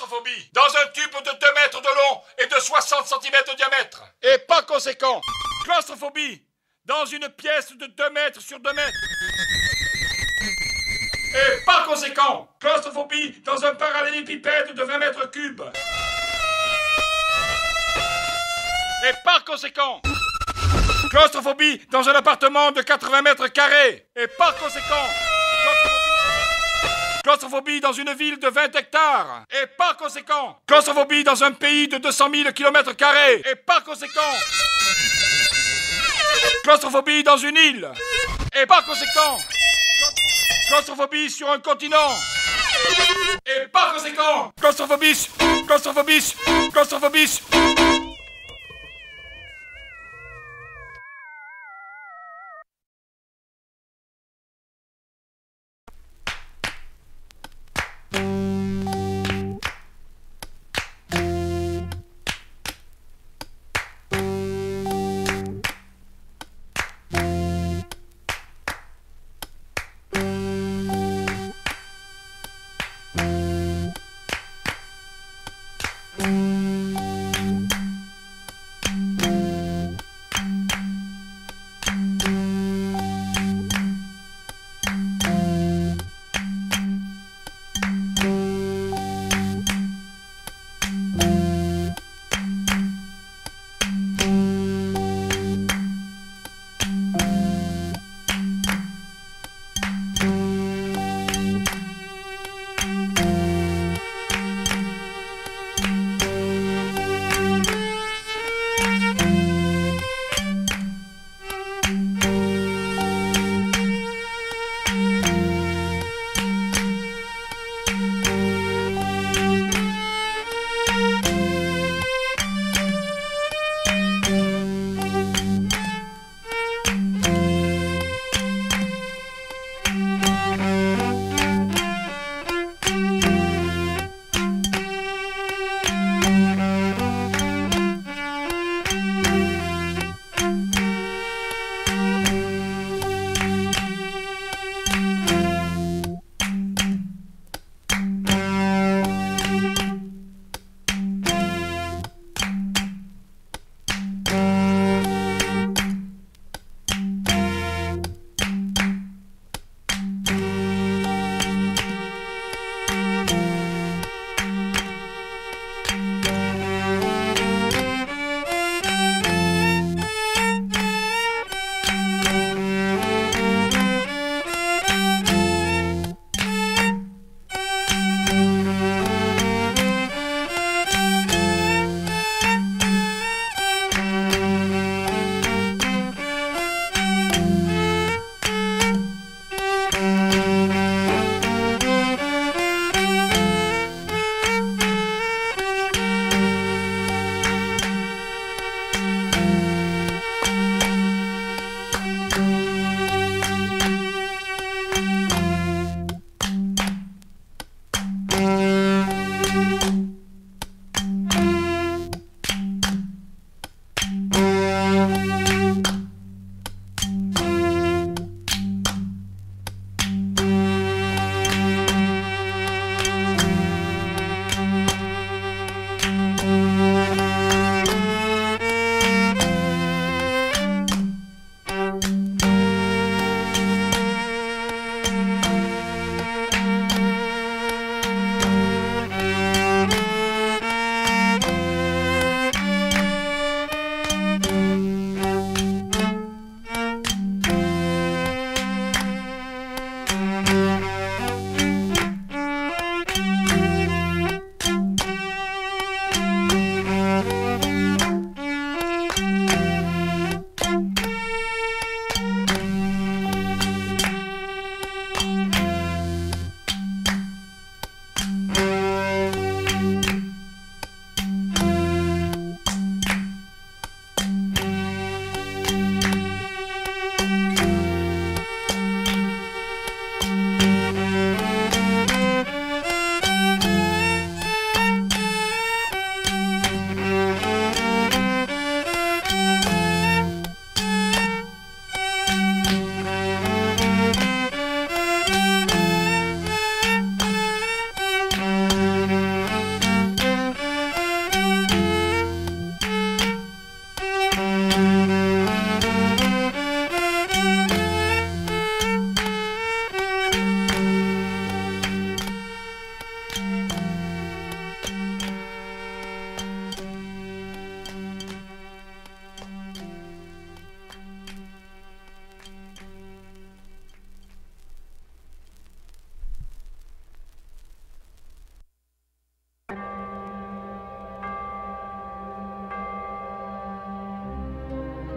Claustrophobie. Dans un tube de 2 mètres de long et de 60 cm de diamètre. Et par conséquent. Claustrophobie. Dans une pièce de 2 mètres sur 2 mètres. Et par conséquent. Claustrophobie dans un parallélépipède de 20 mètres cubes. Et par conséquent. Claustrophobie dans un appartement de 80 mètres carrés. Et par conséquent. Claustrophobie dans une ville de 20 hectares. Et par conséquent. Claustrophobie dans un pays de 200 000 km². Et par conséquent. Claustrophobie dans une île. Et par conséquent. Claustrophobie sur un continent. Et par conséquent. Claustrophobie. Claustrophobie. Claustrophobie.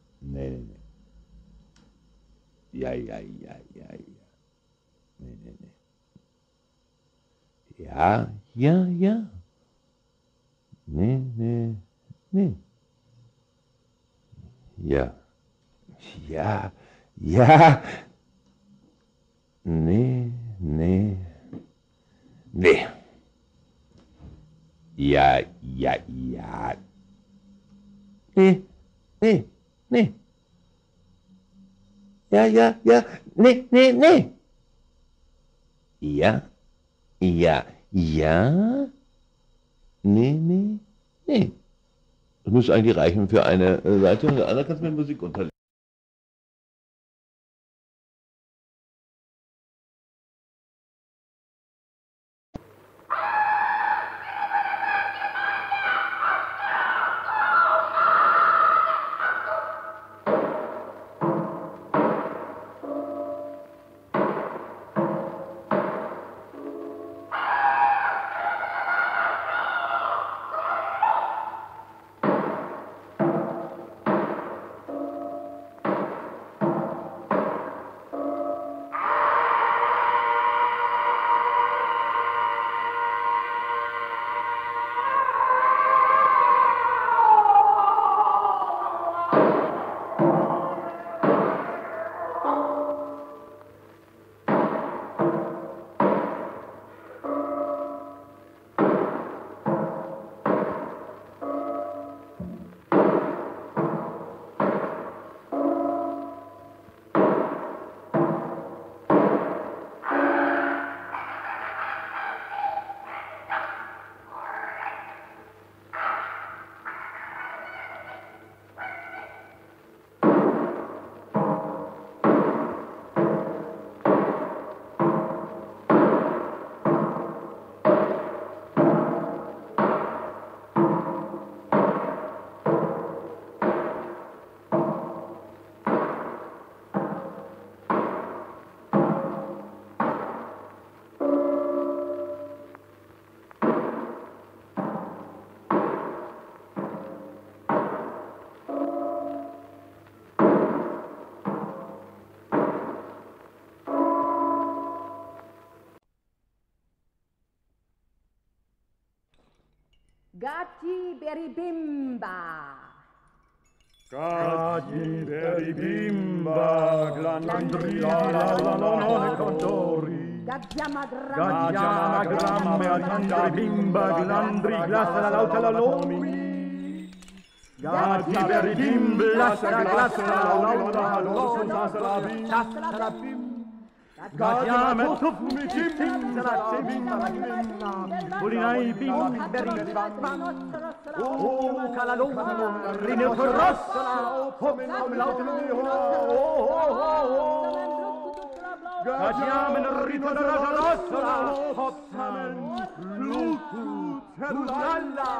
nee. Ja, ja, ja, ja, ja. Nee, nee, nee. Ja, ja, ja. Nee, nee, nee. Ja. Ja, ja. Nee, nee. Nee. Ja, ja, ja. Nee, nee, nee. Ja, ja, ja. Nee, nee, nee. Ja, ja, ja. Nee, nee, nee. Das muss eigentlich reichen für eine Seite und der andere kannst du mir Musik unterlegen. Gatti beribimba. Gatti beribimba, glandrilla, contori. Gaggiama Gramme a tandri bimba, glandri, glassa la lauta la lomi. Gatti beribimba, glassa la lauta la lomi, glassa la bim. Gadiame tuffmi cim, Pulinai bimberi, oh, calaloma, rineto rossa, come Gadiame il rito della rossa, hopsamen, lutu, cerulalla,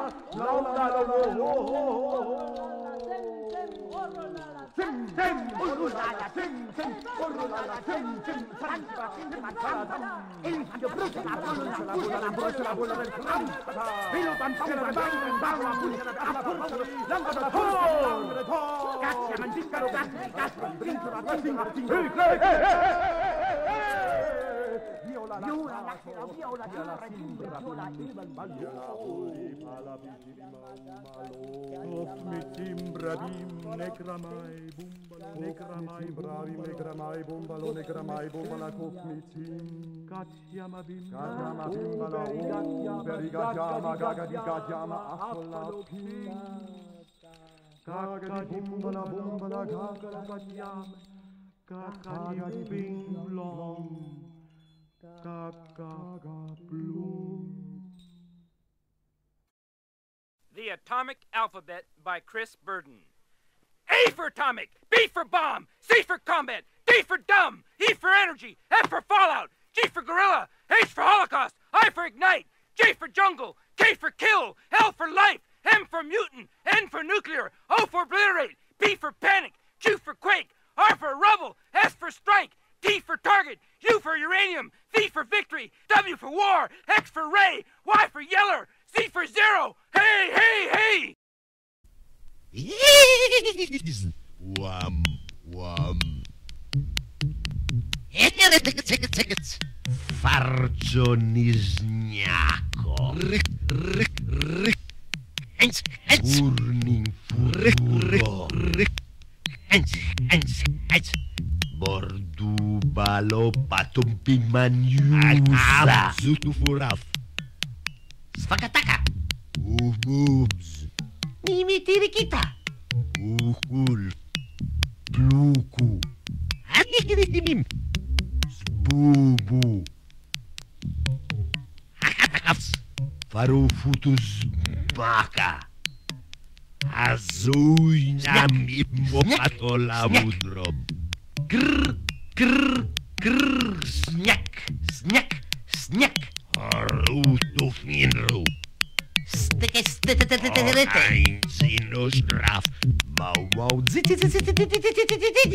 Sim, sim, urlala, sim, sim, urlala, sim, sim, franca, il figlio brucia la bolla del franca, il panzera del bagno, la pulce la pulce, l'angolo da torre, caccia, mangincaro, caccia, brincola, viola, Negramai, bravi, negramai, bombalo, negramai, bombala, kofmitim. Gatiama bimbala, berigatiama, gagadigatama, asolapim. Gagadi bombala, bombala, gagadiama, gagadi bimblom, gagablum. The Atomic Alphabet by Chris Burden. A for atomic, B for bomb, C for combat, D for dumb, E for energy, F for fallout, G for gorilla, H for holocaust, I for ignite, J for jungle, K for kill, L for life, M for mutant, N for nuclear, O for obliterate, P for panic, Q for quake, R for rubble, S for strike, T for target, U for uranium, V for victory, W for war, X for ray, Y for yeller, Z for zero. Hey, hey, hey! Wham, wham. Farcionisniako. Urning futuro. Bordu balo patum pigmaniusa. Zutufuraf. Sfakataka. Boobs. Nimitiri kita. Uhul. Pluku. Hakikiribim. Bubu. Farufutus baka. Azui nami mopatola mudrob. Grr, grr, grr. Snack, snack, snack. Haruto finro. Eins in nos straf. Mau mau ziti.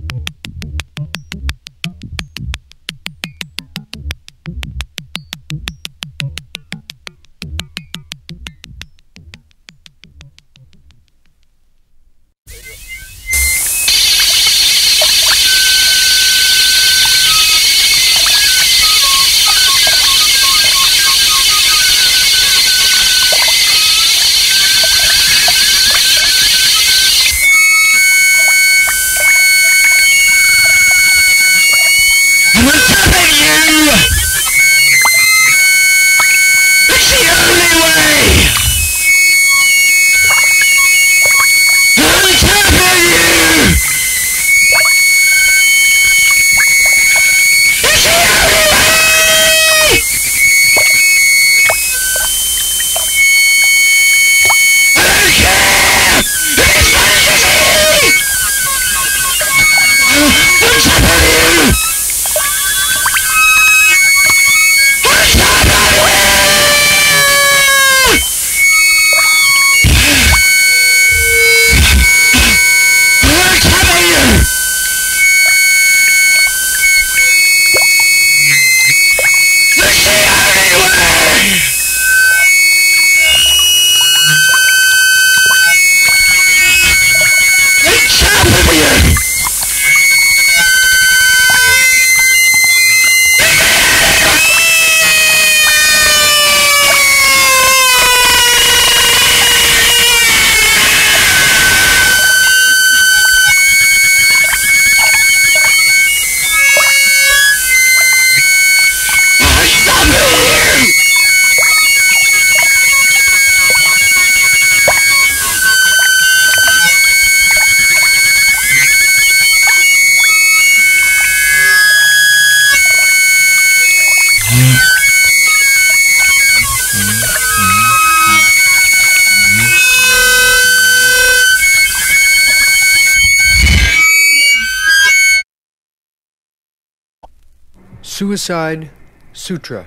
Suicide Sutra.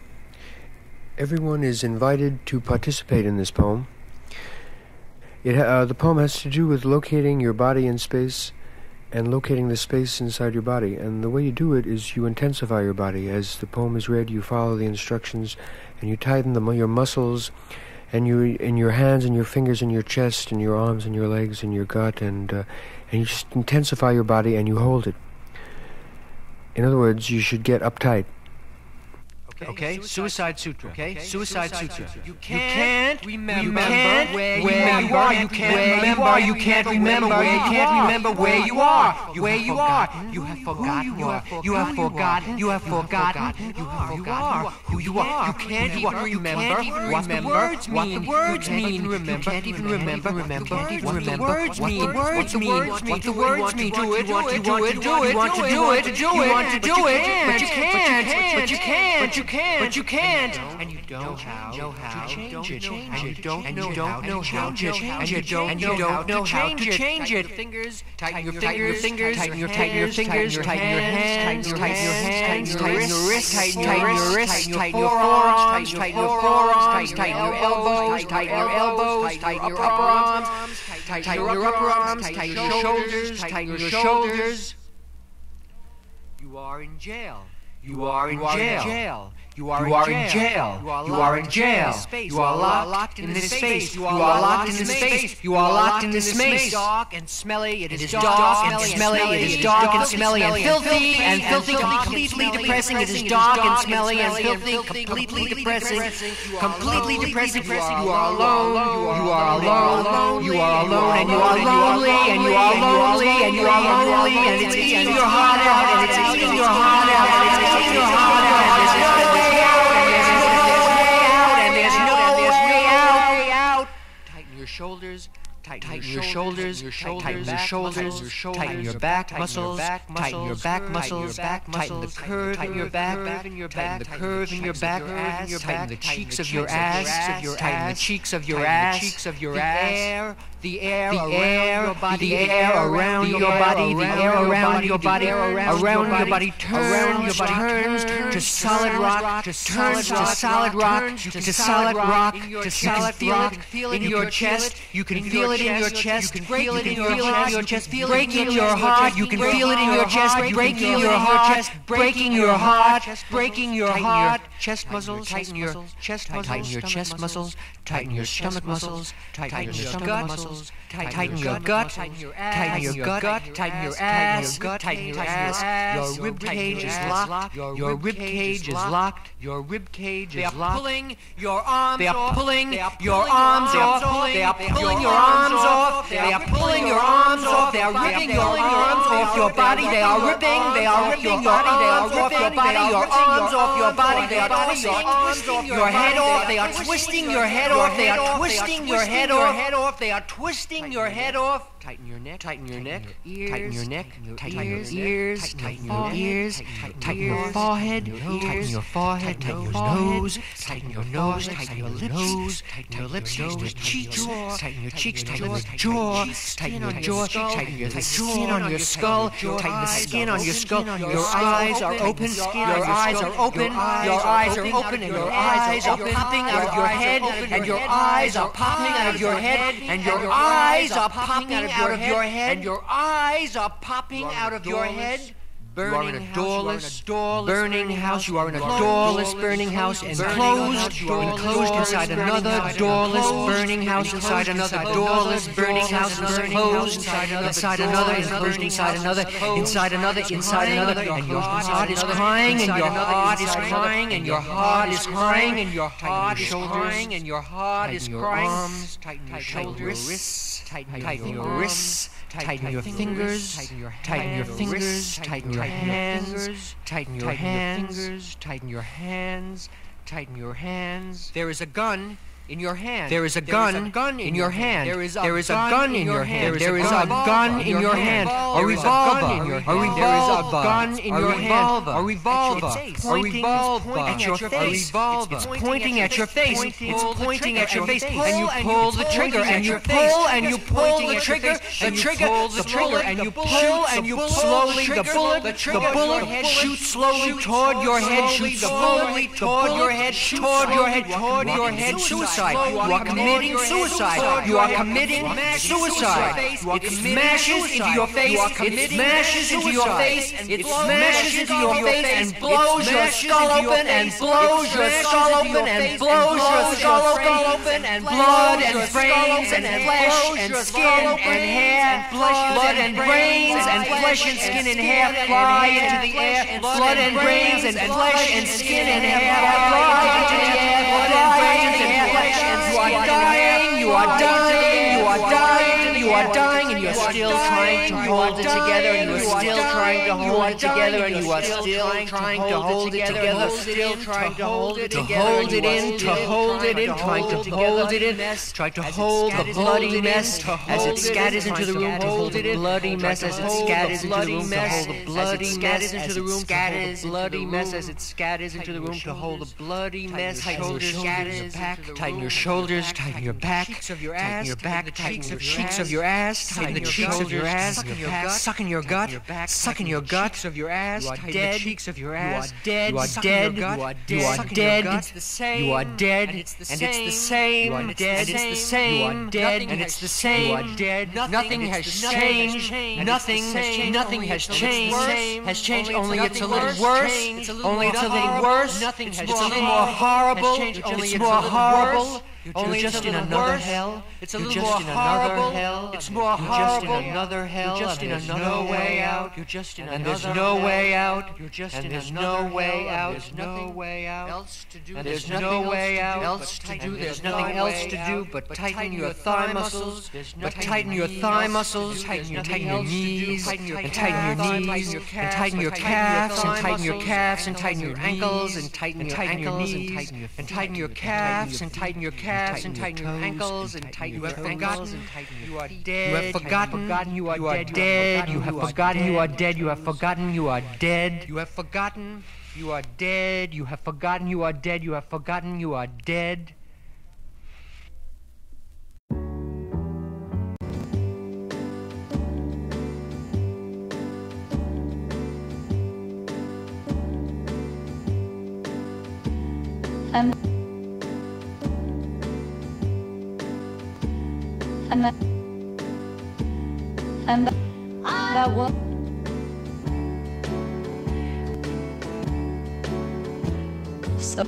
Everyone is invited to participate in this poem. The poem has to do with locating your body in space and locating the space inside your body. And the way you do it is you intensify your body. As the poem is read, you follow the instructions and you tighten your muscles and you in your hands and your fingers and your chest and your arms and your legs and your gut and you just intensify your body and you hold it. In other words, you should get uptight. Okay, Suicide Sutra. Okay, Suicide Sutra. You can't remember where you are. You can't remember. You can't remember where you are. Where you are. You have forgotten. You have forgotten. You have forgotten. You are who you are. You can't even remember what the words mean. You can't even remember what the words mean. What the words mean. Do it. You want to do it. You want to do it. But you can't. But you can't, and you don't know how to change it, and you don't know how to change it, and you don't know how to change it. Tighten your fingers, tighten your hands, tighten your wrists, tighten your forearms, tighten your elbows, tighten your upper arms, tighten your shoulders. You are in jail. You are in jail. You are in jail. You are in jail. You are locked in this space. You are locked in this space. You are locked in this space. It is dark and smelly. It is dark and smelly. It is dark and smelly and filthy and completely depressing. It is dark and smelly and filthy, completely depressing. Completely depressing. You are alone. You are alone. You are alone and you are lonely and you are lonely and you are lonely and it's eating your heart out and it's eating your heart out and it's eating your heart out and there's no way out and there's no way out. Tighten your shoulders. Tighten your shoulders, tighten your shoulders, tighten your back muscles, tighten your back muscles, tighten the curve in your back, tighten the curve in your back, tighten the cheeks of your ass, tighten the cheeks of your ass, the air around your body, the air around your body turns to solid rock, to solid rock. You can feel it in your chest. You can feel it in your chest. You can feel it in your chest. Breaking your heart. You can feel it in your chest. Breaking your heart. Breaking your heart. Breaking your heart. Chest muscles. Tighten your chest muscles. Tighten your chest muscles. Tighten your stomach muscles. Tighten your stomach muscles. Tighten your gut. Tighten your gut. Tighten your ass. Tighten your ass. Your rib cage is locked. Your rib cage is locked. Your rib cage is locked. They are pulling your arms off. They are pulling your arms off. They are pulling your arms off. They are pulling your arms off. They are ripping your arms off your body. They are ripping. They are ripping your body. They are ripping your body. Your arms off your body. They are twisting your head off. They are twisting your head off. They are twisting your head off. They are twisting your head off. Tighten your neck. Tighten your neck. Tighten your neck. Tighten your ears. Tighten your ears. Tighten your forehead. Tighten your forehead. Tighten your nose. Tighten your nose. Tighten your lips. Tighten your lips. Tighten your cheeks. Tighten your cheeks. Tighten your jaw. Tighten your jaw. Tighten your skin on your skull. Tighten the skin on your skull. Your eyes are open. Your eyes are open. Your eyes are open. And your eyes are popping out of your head. And your eyes are popping out of your head. And your eyes are popping out of your head. And your eyes are popping out of your head. You are in a doorless burning house. You are in a doorless burning house, enclosed inside another doorless burning house, inside another doorless burning house, enclosed inside another, enclosed inside another, inside another, inside another, and your heart is crying, and your heart is crying, and your heart is crying, and your heart is crying, and your heart is crying. Tighten your shoulders, tighten your wrists. Tighten your fingers, tighten your fingers, tighten your hands, tighten your hands, tighten your hands, tighten your hands. There is a gun in your hand. There is a gun in your hand. There is a gun in your hand. There is a gun in your hand. A revolver. A revolver. Gun in your hand. A revolver. A revolver at your face. It's pointing at your face. It's pointing at your face. And you pull the trigger. And you pull and you pull the trigger. The trigger. The trigger. And you pull and you slowly. The bullet shoots slowly toward your head. Shoots slowly toward your head. Toward your head. Toward your head. Suicide. You are committing suicide. You are committing suicide. It smashes into your face. It smashes into your face. It smashes into your face and blows your skull open and blows your skull open and blows your skull open and blood and brains and flesh and skin and hair. Blood and brains and flesh and skin and hair fly into the air. Blood and brains and flesh and skin and hair fly into the air. Blood and brains and flesh. You are dying, you are dying, you are dying, you are dying, and you are still trying to hold it together, and you are still trying to hold it together, and you are still trying to hold it together, still trying to hold it together, to hold it in, trying to hold it in, try to hold the bloody mess as it scatters into the room, to hold the bloody mess as it scatters into the room, to hold the bloody mess as it scatters, bloody mess as it scatters into the room, to hold the bloody mess, tighten your shoulders, tighten your back, tighten your back, tighten your cheeks of your ass, tighten the cheeks of your ass, sucking your gut, sucking your guts of your ass, you are dead. Cheeks of your ass, you are dead. You are dead. You are dead. It's the same. You are dead, and it's the same. You are dead. It's the same. You are dead, and it's the same. You are dead. Nothing has changed. Nothing has changed. Has changed. Only it's a little worse. Only it's a little worse. Nothing has changed. It's a little more horrible. Only it's more horrible. Only just in another hell. It's a little more horrible. It's more horrible. You're just in another hell. You're just in another way out. You're just in another. And there's no way out. You're just in another way out. There's no way out else to do. And there's no way out else to do. There's nothing else to do but tighten your thigh muscles. But tighten your thigh muscles. Tighten your knees. And tighten your knees. And tighten your calves. And tighten your calves. And tighten your ankles. And tighten your ankles. And tighten your calves. And tighten your calves. And tighten your ankles and tighten your ankles. You are dead. You have forgotten. You are dead. You have forgotten. You are dead. You have forgotten. You are dead. You have forgotten. You are dead. You have forgotten. You are dead. You have forgotten. You are dead. And that was so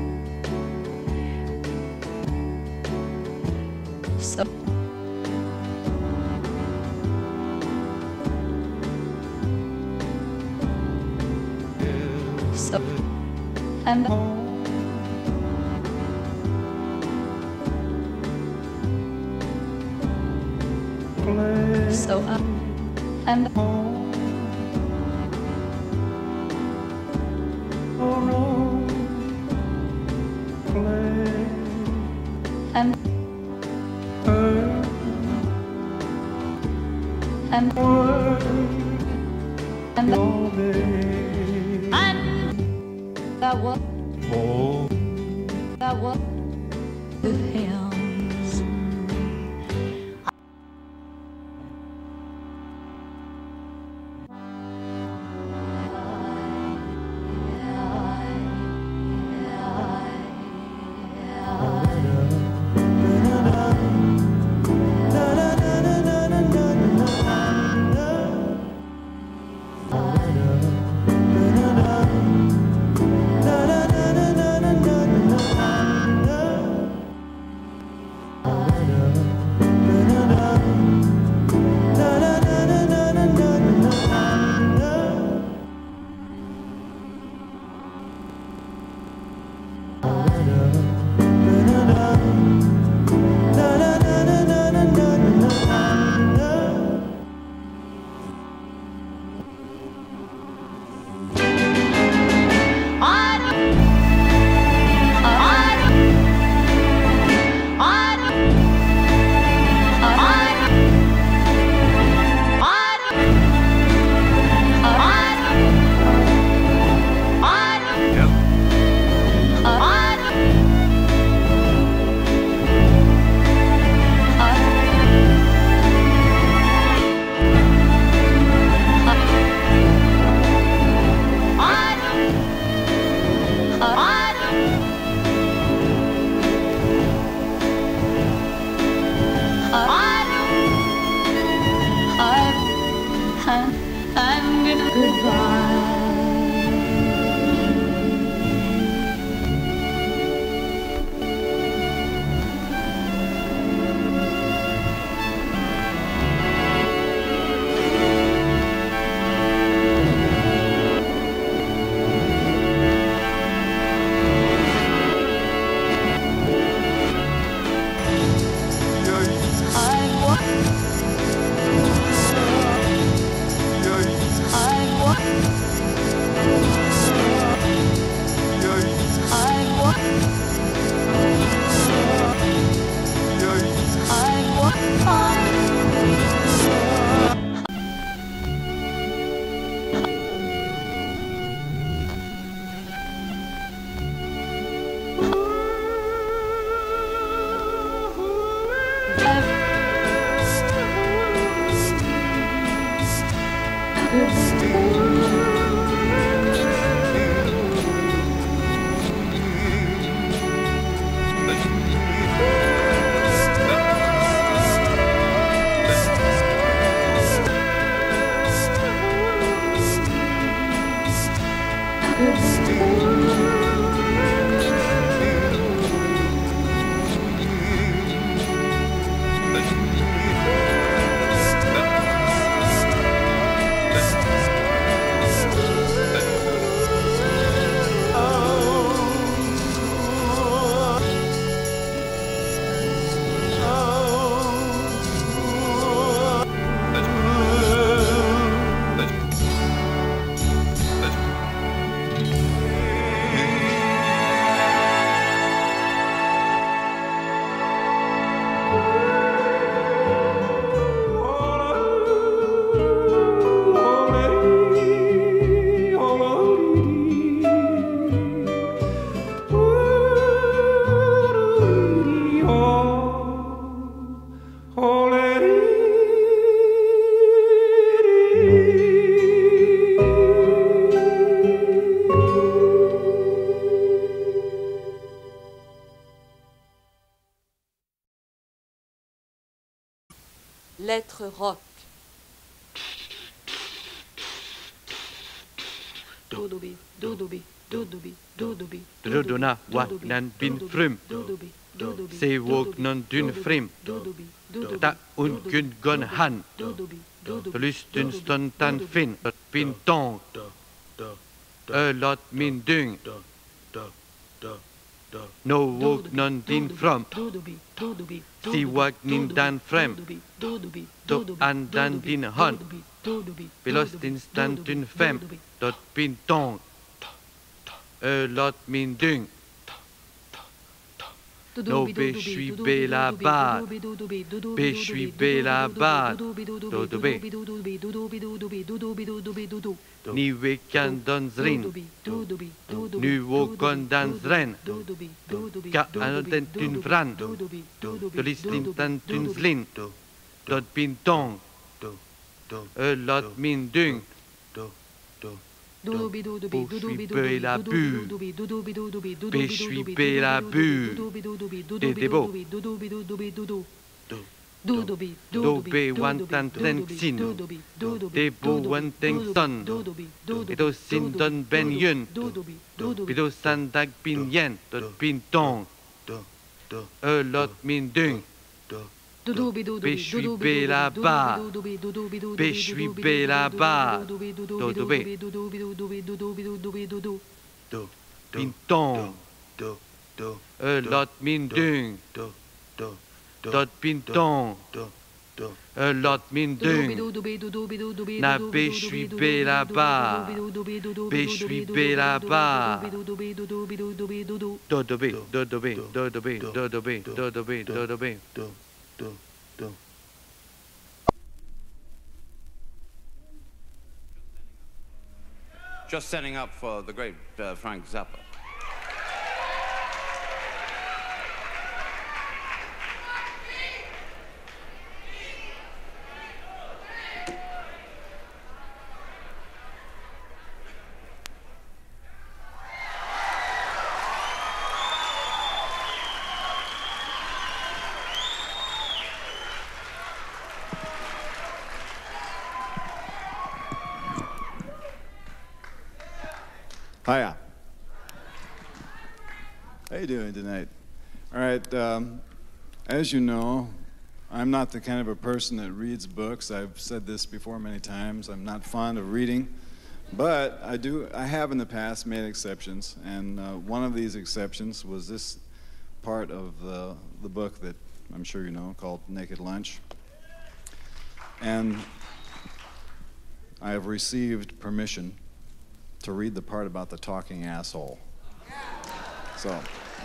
and so and that was the hymns. I Lettre rock. Dodobi, dodobi, dodobi, dodobi. Dodona wa nan bin frum. Se wog non dun frim. Da un gun gon han. Lysten stuntan fin. Dat bin tong. Lot min dyng. No wog non din fram. Si wag nin dan frem. Do an dan din han. Belos din stand dun fem. Dat bin tong. Lot min dyng. No be suis be la bad. Be suis be la bad. Do be. Ni we kan dans rin. Nu wo kan dans ren. Ka anoten tun fran. De listin tan tun slin. Dat bin tong. Lot min dyng. Suis be la bu. Be suis be la bu. De beau. Do be wan tan tren sin. De bo wan teng son. Edo sin don ben yun. Edo san dag bin yen. Dat bin tong. Lot min dyng. Be suis be la ba. Be suis be la ba. Do be. Bin tong. Lot min dyng. Dat bin tong. Lot min dyng. Na be suis be la ba. Be suis be la ba. Do be. Do be. Do be. Do be. Do be. Do be. Just setting up for the great Frank Zappa. Hiya. How you doing tonight? All right, as you know, I'm not the kind of a person that reads books. I've said this before many times. I'm not fond of reading, but I have in the past made exceptions, and one of these exceptions was this part of the book that I'm sure you know, called Naked Lunch. And I have received permission to read the part about the talking asshole. So,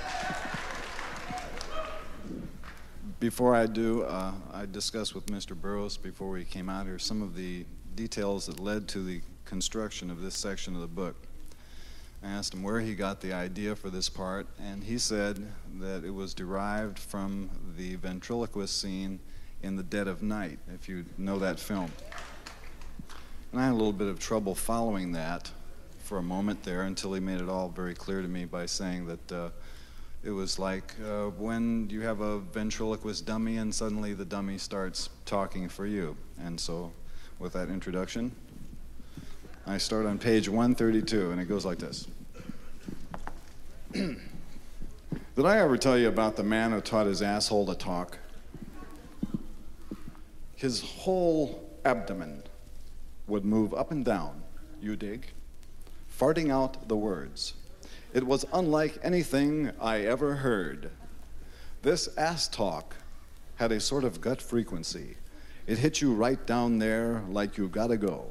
before I do, I discussed with Mr. Burroughs before we came out here some of the details that led to the construction of this section of the book. I asked him where he got the idea for this part, and he said that it was derived from the ventriloquist scene in The Dead of Night, if you know that film. And I had a little bit of trouble following that for a moment there until he made it all very clear to me by saying that it was like when you have a ventriloquist dummy and suddenly the dummy starts talking for you. And so with that introduction, I start on page 132, and it goes like this. Did I ever tell you about the man who taught his asshole to talk? his whole abdomen would move up and down, you dig, farting out the words. It was unlike anything I ever heard. This ass talk had a sort of gut frequency. It hit you right down there like you gotta go.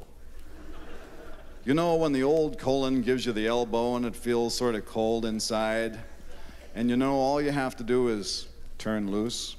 You know when the old colon gives you the elbow and it feels sort of cold inside? And you know all you have to do is turn loose?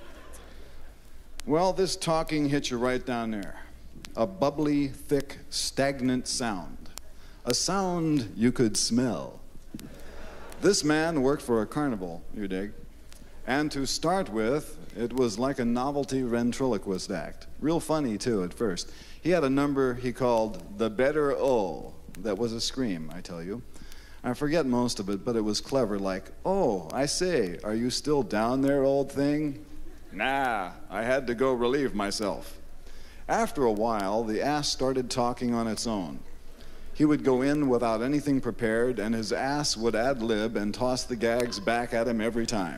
Well, this talking hit you right down there. A bubbly, thick, stagnant sound. A sound you could smell. This man worked for a carnival, you dig. And to start with, it was like a novelty ventriloquist act. Real funny, too, at first. He had a number he called the Better O. That was a scream, I tell you. I forget most of it, but it was clever, like, "Oh, I say, are you still down there, old thing?" Nah, I had to go relieve myself. After a while, the ass started talking on its own. He would go in without anything prepared, and his ass would ad-lib and toss the gags back at him every time.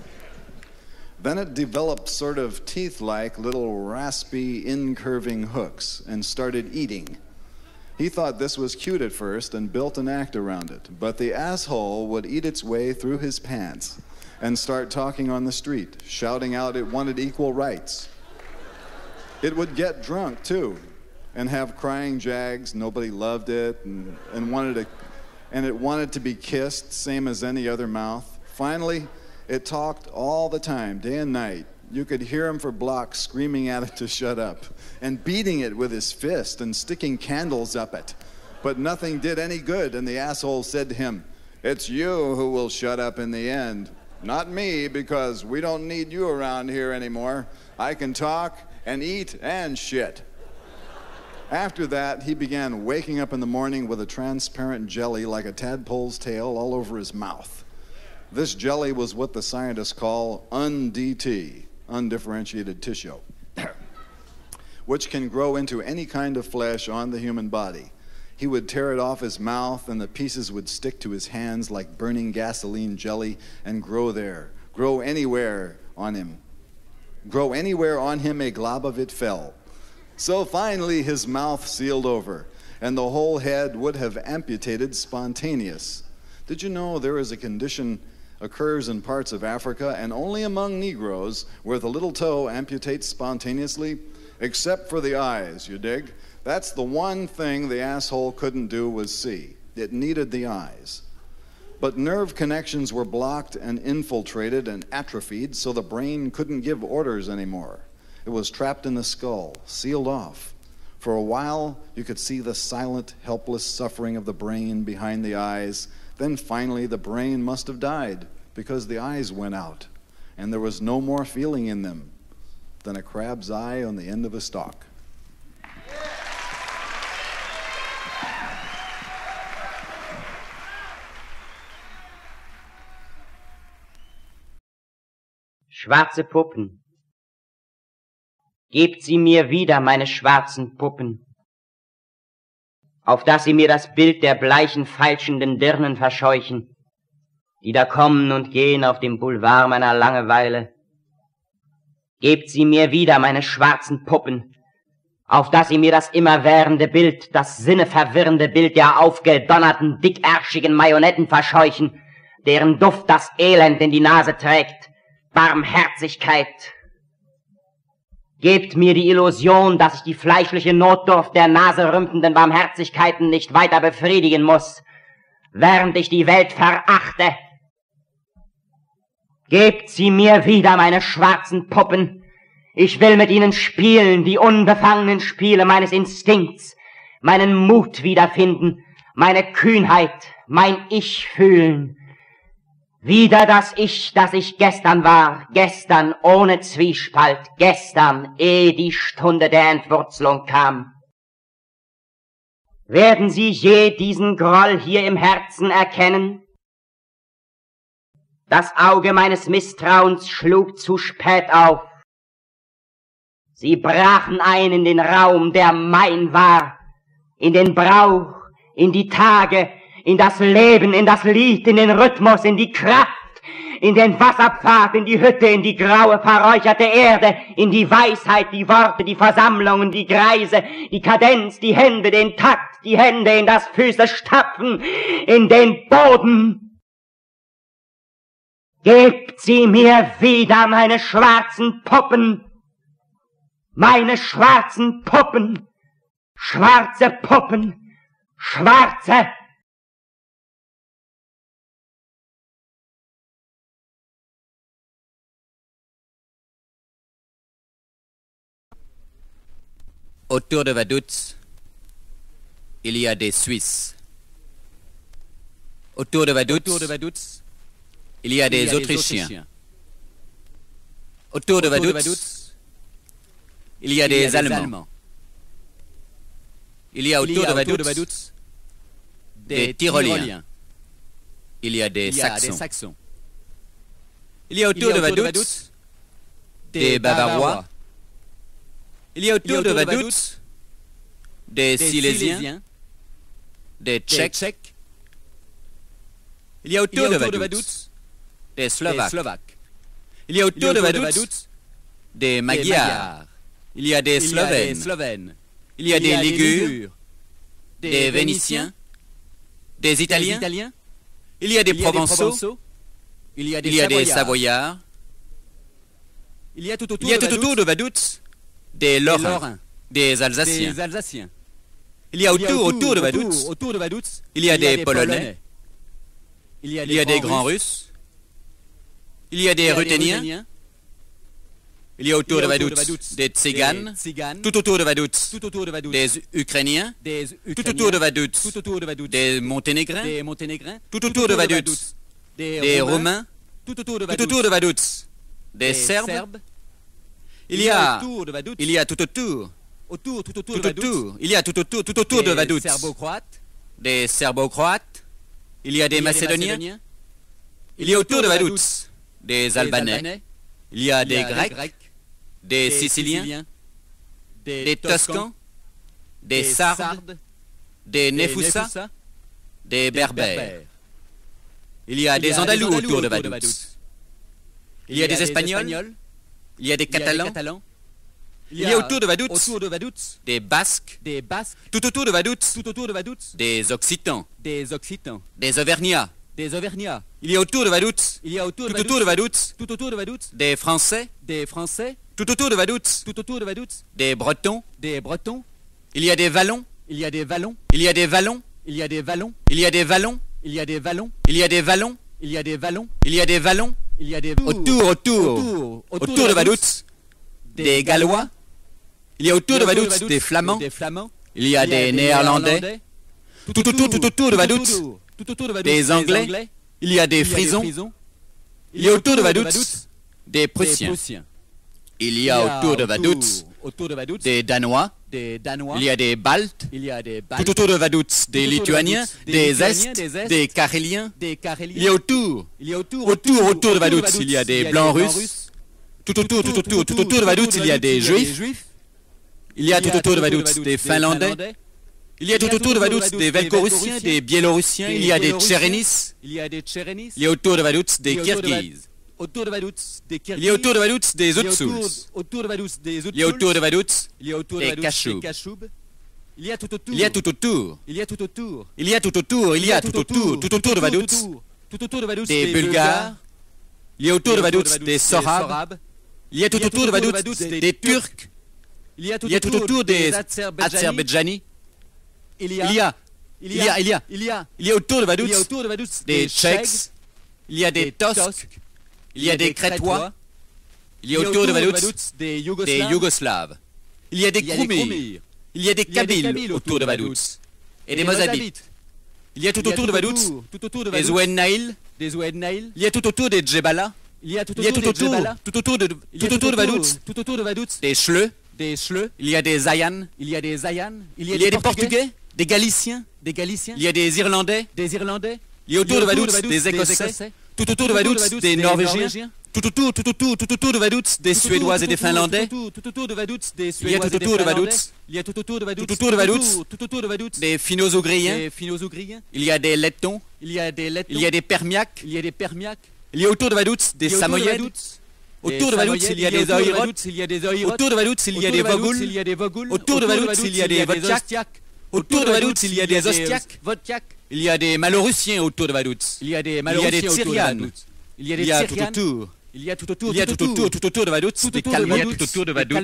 Then it developed sort of teeth-like little raspy, incurving hooks and started eating. He thought this was cute at first and built an act around it, but the asshole would eat its way through his pants and start talking on the street, shouting out it wanted equal rights. It would get drunk, too, and have crying jags. Nobody loved it and it wanted to be kissed, same as any other mouth. Finally, it talked all the time, day and night. You could hear him for blocks screaming at it to shut up and beating it with his fist and sticking candles up it. But nothing did any good, and the asshole said to him, "It's you who will shut up in the end. Not me, because we don't need you around here anymore. I can talk and eat and shit." After that, he began waking up in the morning with a transparent jelly like a tadpole's tail all over his mouth. This jelly was what the scientists call UNDT, undifferentiated tissue, which can grow into any kind of flesh on the human body. He would tear it off his mouth, and the pieces would stick to his hands like burning gasoline jelly and grow there, grow anywhere on him. Grow anywhere on him, a glob of it fell. So finally his mouth sealed over, and the whole head would have amputated spontaneous. Did you know there is a condition occurs in parts of Africa and only among Negroes where the little toe amputates spontaneously? Except for the eyes, you dig? That's the one thing the asshole couldn't do was see. It needed the eyes. But nerve connections were blocked and infiltrated and atrophied, so the brain couldn't give orders anymore. It was trapped in the skull, sealed off. For a while, you could see the silent, helpless suffering of the brain behind the eyes. Then finally, the brain must have died because the eyes went out, and there was no more feeling in them than a crab's eye on the end of a stalk. Schwarze Puppen. Gebt sie mir wieder, meine schwarzen Puppen, auf dass sie mir das Bild der bleichen, feilschenden Dirnen verscheuchen, die da kommen und gehen auf dem Boulevard meiner Langeweile. Gebt sie mir wieder, meine schwarzen Puppen, auf dass sie mir das immerwährende Bild, das sinneverwirrende Bild der aufgedonnerten, dickärschigen Marionetten verscheuchen, deren Duft das Elend in die Nase trägt. Barmherzigkeit. Gebt mir die Illusion, dass ich die fleischliche Notdurft der naserümpfenden Barmherzigkeiten nicht weiter befriedigen muss, während ich die Welt verachte. Gebt sie mir wieder, meine schwarzen Puppen. Ich will mit ihnen spielen, die unbefangenen Spiele meines Instinkts, meinen Mut wiederfinden, meine Kühnheit, mein Ich fühlen. Wieder das ich gestern war, gestern ohne Zwiespalt, gestern, ehe die Stunde der Entwurzelung kam. Werden Sie je diesen Groll hier im Herzen erkennen? Das Auge meines Misstrauens schlug zu spät auf. Sie brachen ein in den Raum, der mein war, in den Brauch, in die Tage, in das Leben, in das Lied, in den Rhythmus, in die Kraft, in den Wasserpfad, in die Hütte, in die graue, verräucherte Erde, in die Weisheit, die Worte, die Versammlungen, die Greise, die Kadenz, die Hände, den Takt, die Hände in das Füße stapfen, in den Boden. Gebt sie mir wieder, meine schwarzen Puppen, meine schwarzen Puppen, schwarze Puppen, schwarze. Autour de Vaduz, il y a des Suisses. Autour de Vaduz, il y a des Autrichiens. Autour de Vaduz, il y a des Allemands. Il y a autour de Vaduz des Tyroliens. Il y a des Saxons. Il y a autour de Vaduz des Bavarois. Il y a autour de Vaduz des Silésiens, des Tchèques. Il y a autour de Vaduz des Slovaques. Il y a autour de Vaduz des Magyars. Il y a des Slovènes. Il y a des Ligures, des Vénitiens, des Italiens. Il y a des Provençaux. Il y a des Savoyards. Il y a tout autour de Vaduz des Lorrains, des Alsaciens. Il y a autour de Vaduz, il y a des Polonais. Il y a des Grands Russes. Il y a des Ruthéniens. Il y a autour de Vaduz des Tziganes. Tout autour de Vaduz des Ukrainiens. Tout autour de Vaduz des Monténégrins. Tout autour de Vaduz des Roumains. Tout autour de Vaduz des Serbes. Il y a tout autour de Vaduz des Serbo-Croates. Il y a des Macédoniens. Il y a autour de Vaduz des Albanais. Il y a des Grecs, des Siciliens, des Toscans, des Sardes, des Néfoussas, des Berbères. Il y a des Andalous autour de Vaduz. Il y a des Espagnols. Il y a des Catalans. Il y a autour de Vaduz des Basques. Tout autour de Vaduz des Occitans. Des Auvergnats. Il y a autour de Vaduz, tout autour de Vaduz, des Français. Tout autour de Vaduz, des Bretons. Il y a des Wallons. Il y a des Wallons. Il y a des Wallons. Il y a des Wallons. Il y a des Wallons. Il y a des Wallons. Il y a des Wallons. Il y a des Wallons. Il y a des Wallons. Il y a des autour de Vaduz des Gallois. Il y a autour de Vaduz des Flamands. Il y a des Néerlandais. Tout autour de Vaduz des Anglais. Il y a des Frisons. Il y a autour de Vaduz des Prussiens. Il y a autour de Vaduz des Danois. Il y a des Baltes. Tout autour de Vaduz des Lituaniens, des Est, des Caréliens. Il y a autour de Vaduz, il y a des Blancs Russes. Tout autour de Vaduz, il y a des Juifs. Il y a tout autour de Vaduz des Finlandais. Il y a tout autour de Vaduz des Velkorussiens, des Biélorussiens. Il y a des Tchérénis. Il y a autour de Vaduz des Kirghizes. Il y a autour de Vaduz des Hutsouls. Il y a autour de Vaduz des Kashoubs. Il y a tout autour. Il y a tout autour de Vaduz des Bulgares. Il y a autour de Vaduz des Sorabes. Il y a tout autour de Vaduz des Turcs. Il y a tout autour des Azerbaïdjanis. Il y a autour de Vaduz des Tchèques. Il y a des Tosques. Il y a des Crétois. Il y a autour de Vaduz des Yougoslaves. Il y a des Kroumirs. Il y a des Kabyles autour de Vaduz. Et des Mozabites. Il y a tout autour de Vaduz des Zoued-Naïl. Il y a tout autour des Djebala. Il y a tout autour de Vaduz des Chleux. Il y a des Ayans. Il y a des Portugais, des Galiciens. Il y a des Irlandais. Il y a autour de Vaduz des Écossais. Tout autour de Vaduz des Norvégiens. Tout autour de Vaduz des Suédois et des Finlandais. Il y a tout autour de Vaduz des Finno-Ougriens. Il y a des Lettons. Il y a des Permiaques. Il y a autour de Vaduz des Samoyèdes. Autour de Vaduz, il y a des Oïrotes. Autour de Vaduz, il y a des Vogouls. Autour de Vaduz, il y a des Vodtiaks. Autour de Vaduz, il y a des Ostiaks. Il y a des Malorussiens autour de Vaduz. Il y a des Syrianes. Il y a tout autour. Il y a tout autour de Vaduz, des Kalmotes. Autour de Vaduz,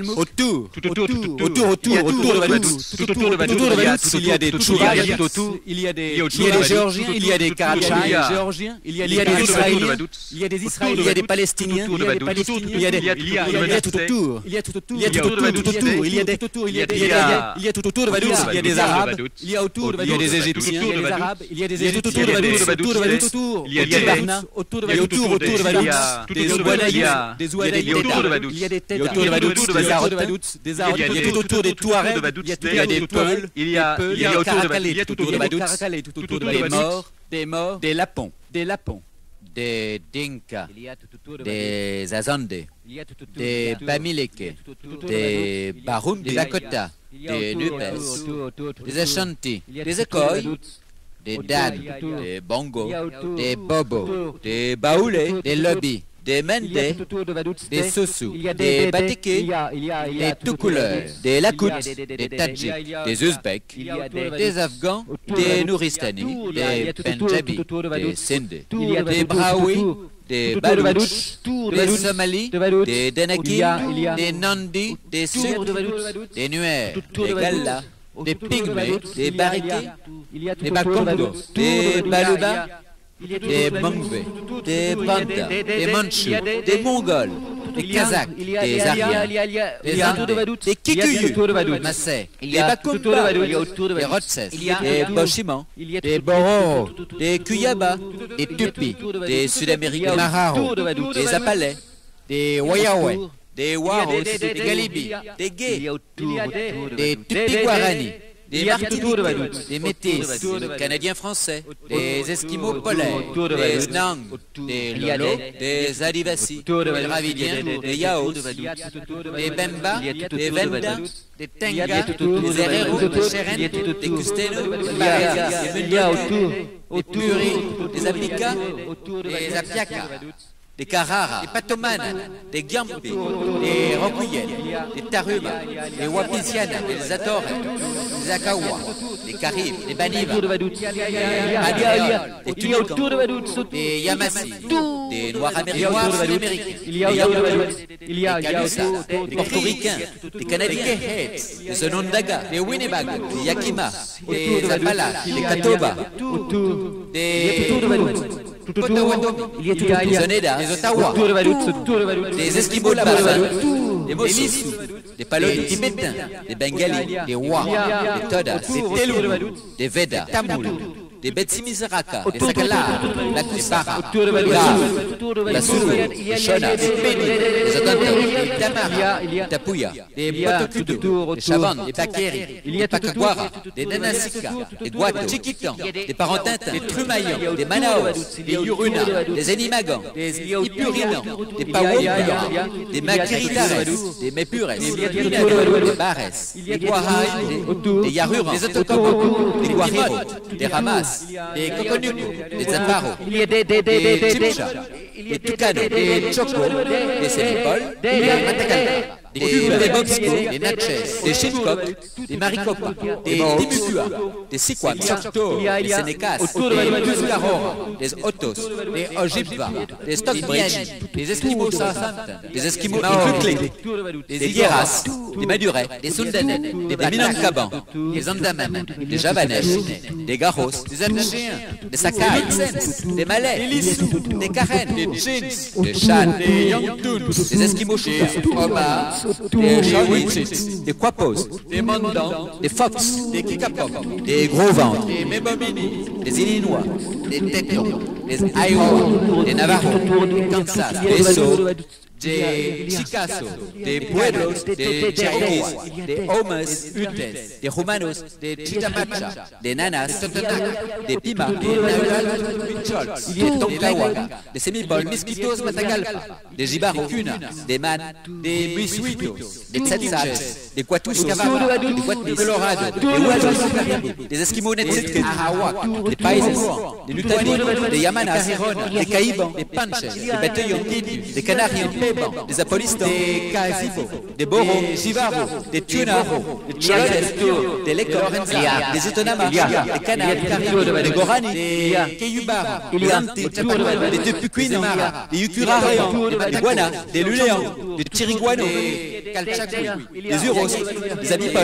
il y a des Tchouriens, il y a des Géorgiens, il y a des Karachais, il y a des Israéliens, il y a des Israéliens, il y a des Palestiniens, il y a tout autour, il y a tout autour, il y a tout autour, il y a tout autour de Vaduz, il y a des Arabes, il y a autour de Vaduz, il y a des Égyptiens, il y a des Arabes, il y a des autour de Vaduz, il y a des Barna, autour de Vaduz, des Ouadayes, autour de Vaduz, il y a des Têtes, autour de Vaduz, des Arotes, il y a tout autour des Touaregs, il y a des Peuls, il y a autour de Vaduz, des morts, des Lapons, des Dinka, des Azande, des Bamileke, des Baroum, des Lakota, des Nupes, des Ashanti, des Ekoy, des Dan, des Bongo, des Bobo, des Baoulé, des Lobby, des Mende, des Sossou, des Batéké, des Toucouleurs, des Lakoutes, des Tadjiks, des Ouzbeks, des Afghans, des Nouristani, des Pendjabis, des Sindhi, des Brahoui, des Balouches, des Somalis, des Danakim, des Nandi, des Sud, des Nuer, des Gallas, des Pygmées, des Bariqués, des Bakongo, des Baluba, des Mongvé, des Banda, des Mandchous, des Mongols, des Kazakhs, des Aryens, des Andés, des Kikuyus, des Massais, des Bakumba, des Rotses, des Boshimans, des Bororo, des Kuyaba, des Tupis, des Sud-Américains, des Mararo, des Apalais, des Wayawe, des Waros, des Galibis, des Gays, des Tupi-Guarani, des Martiniquais, des Métis, des Canadiens français, des Esquimaux polaires, des Snang, des Lolo, des Adivasi, des Dravidiens, des Yaos, des Bemba, des Venda, des Tenga, des Herero, des Cheren, des Kusteno, des Baria, des Munya, des Puri, des Aplika, des Apiaka, des Carrara, des Patomanes, des Gyampi, des Rokuyel, des Taruma, des Wapisiana, des Atore, des Akawa, des Caribes, des Baniva, des Tunukans, des Yamassi, des Noirs Sud-Américains, des Calusa, des Portoricains, des Canadiens, des Onondaga, des Winnebago, des Yakima, des Apala, des Katoba, des des Oneida, des Ottawa, des Esquimaux des Mossis, des Palais tibétains, des Bengalis, des Wa, des Todas, des Telou, des Vedas, Tamoul, des Betsimisaraka, des Sakala, la Kusara, la Soulou, des Shona, des Peni, des Otanto, des Tamara, des Tapuya, des Motokudo, des Chavan, des Bakeri, des Pakaguara, des Nanasika, des Douato, Chiquitan, des Parentintins, des Trumaillons, des Manaos, des Yuruna, des Enimagans, des Ipurinans, des Pawopura, des Makiritares, des Mepures, des Bares, des Guahaï, des Yarurans, des Otokobos, des Guariro, des Ramas, des Kokonuko, des Zamparo, des Chipcha, des Tucano, des Choco, des Semipol, des Matacalpa, des Bobsco, des Natchez, des Shinskop, des Maricopa, des Timucua, des Siquam, des Senecas, des Tuscarora, des Otos, des Ojibwa, des Stockbriani, des Esquimaux Southampton, des Esquimaux Maori, des Hieras, des Madurais, des Sundanais, des Minangkabans, des Andaman, des Javanesh, des Garos, des Atchéens, des Sakai, des Malais, des Lissous, des Karen, des Jins, des Chan, des Yangtuns, des Esquimaux Chouka, Omar, des Shawnee, des Quapos, des Mandans, des Fox, des Kikapom, des Gros Ventres, des Mebomini, des Illinois, des Tetons, des Iowa, des Navajos, des Kansas, des Sioux, des Chickasaw, des Pueblos, des Cherokees, des Homas, Utes, des Humanos, des Chitamacha, des Nanas, des Totonac, des Pima, des Nahuatl, Pichols, des Tonkawa, des Semipol, Miskitos, Matagalpa, des Jibaros, des Man, des Misuitos, des Tsatsats, des Quatus, des Colorado, des Wazos, des Esquimaux Netzitkes, des Paises, des Lutani, des Yamanas, des Caïbans, des Panches, des Bataillons, des Canariens, des Apolistans, des Cazibo, des Boros, des Tuna, des Cholons, des Lecors, des Utonamas, des Canars, des Gorani, des Keyubar, des Anti, des Tepuquino, des Yucurareans, des Guanas, des Luléans, des Tiriguanos, des Calchacuis, des Uros, des Abipones,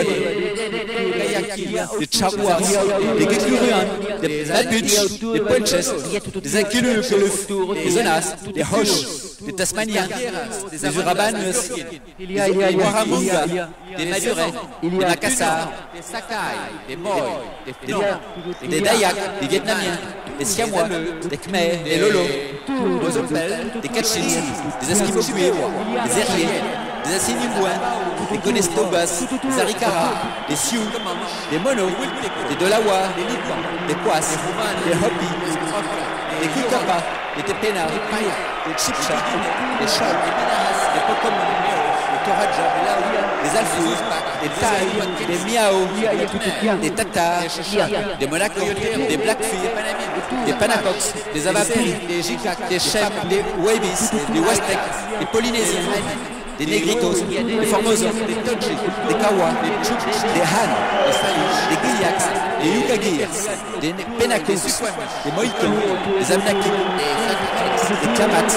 des Charouas, des Gecuruans, des Babuches, des Ponches, des Aquilus, des Zonas, des Hoches, des Tasmaniens, des Urabanus, des Waramunga, des Madurais, des Macassars, des Sakai, des Moy, des Dayaks, des Vietnamiens, des Siamois, des Khmers, des Lolo, des Opel, des Kachins, des Esquimaux cuivres, des Erriers, des Assiniboins, des Conestobas, des Arikara, des Sioux, des Monos, des Delawa, des Kwas, des Hopi, des Kukapa, des Tepena, des Chipcha, des Chol, des Pokomon, des Toraja, des Alfous, des Taï, des Miao, des Tatars, des Monaco, des Blackfeet, des Panacox, des Avapiri, des Jikak, des Chem, des Wabis, des Westek, des Polynésiens, des Negritos, des Formosons, des Todji, des Kawa, des Tchouk, des Han, des Salish, des Giliaks, des Yukagirs, des Penakos, des Mohicans, des Amnaki, des Kamats,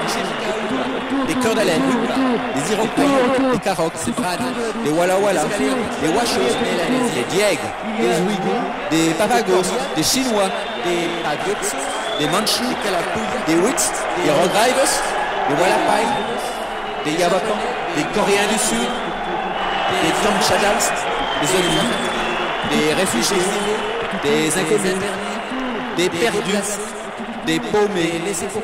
des Cœurs d'Haleine, des Iroquois, des Karoks, des Brad, des Walla Walla, des Wachos, des Diègues, des Ouïghours, des Papagos, des Chinois, des Pagots, des Manchus, des Wits, des Rogrives, des Wallapai, des Yabapans, des Coréens du Sud, des Kamchadals, des Oliviers, des réfugiés, des inconnus, des perdus, des paumés,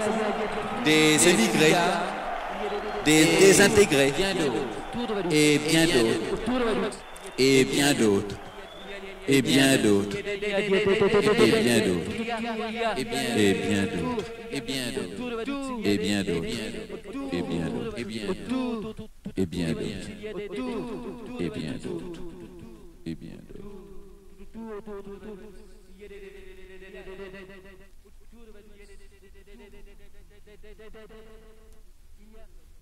des émigrés, des désintégrés, et bien d'autres, et bien d'autres, et bien d'autres, et bien d'autres, et bien d'autres, et bien d'autres, et bien d'autres, et bien d'autres, et bien d'autres, et bien d'autres, et bien d'autres, et bien d'autres.